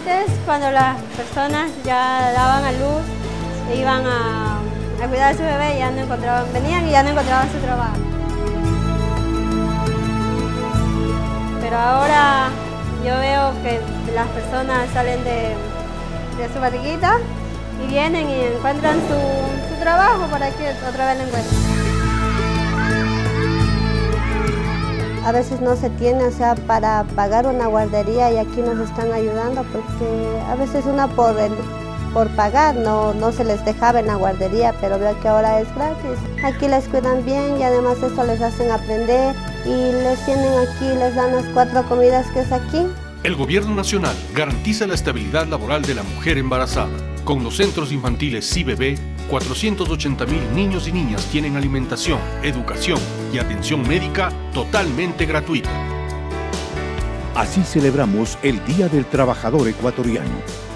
Antes, cuando las personas ya daban a luz, iban a cuidar a su bebé, ya no encontraban, venían y ya no encontraban su trabajo. Pero ahora yo veo que las personas salen de su barriguita y vienen y encuentran su trabajo para que otra vez lo encuentren. A veces no se tiene, o sea, para pagar una guardería y aquí nos están ayudando porque a veces una por pagar no se les dejaba en la guardería, pero veo que ahora es gratis. Aquí les cuidan bien y además esto les hacen aprender y les tienen aquí, les dan las 4 comidas que es aquí. El Gobierno Nacional garantiza la estabilidad laboral de la mujer embarazada. Con los centros infantiles SIBebé, 480.000 niños y niñas tienen alimentación, educación y atención médica totalmente gratuita. Así celebramos el Día del Trabajador Ecuatoriano.